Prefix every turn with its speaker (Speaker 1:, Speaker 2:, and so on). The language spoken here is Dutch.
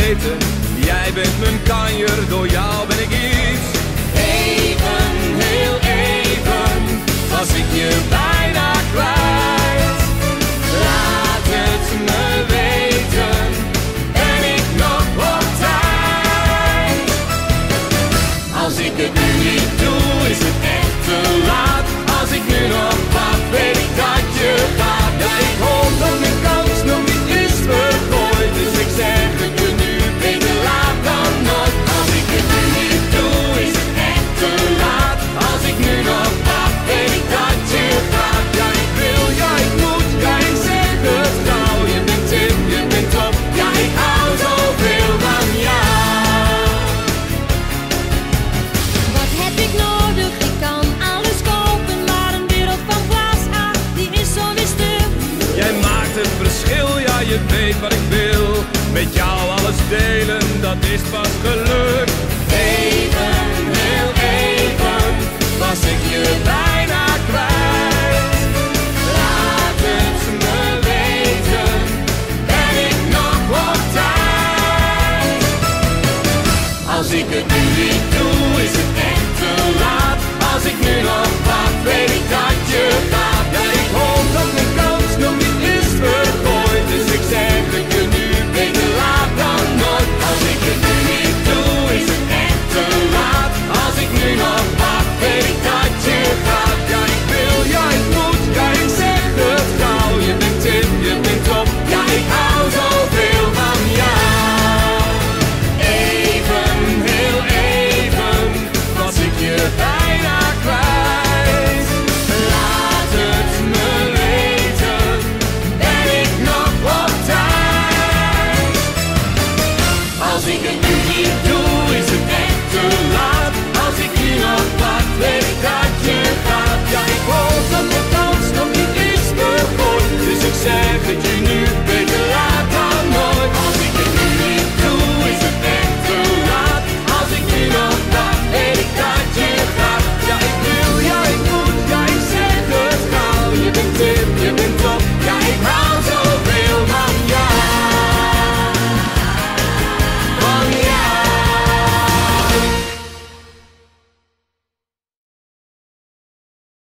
Speaker 1: weten, jij bent mijn kanjer, door jou ben ik iets. Even, heel even, was ik je bijna kwijt. Laat het me weten, ben ik nog op tijd. Als ik het nu niet doe, is het echt te laat. Als ik nu nog wacht, weet ik dat je gaat. Ja, ik hoop dat mijn kans nog niet is vergooid, dus ik zeg het je nu, beter laat dan nooit. Als ik het nu niet doe, is het echt te laat. Als ik nu nog wacht, weet ik dat je gaat. Ja, ik wil, ja, ik moet, ja, ik zeg het gauw. Je bent tip, je bent top, ja, ik hou zoveel van jou.
Speaker 2: Wat heb ik nodig? Ik kan alles kopen, maar een wereld van glas, die is zo weer stuk.
Speaker 1: Jij maakt het verschil, ja, je weet wat ik wil. Met jou alles delen, dat is pas geluk. Even, heel even, was ik je bij.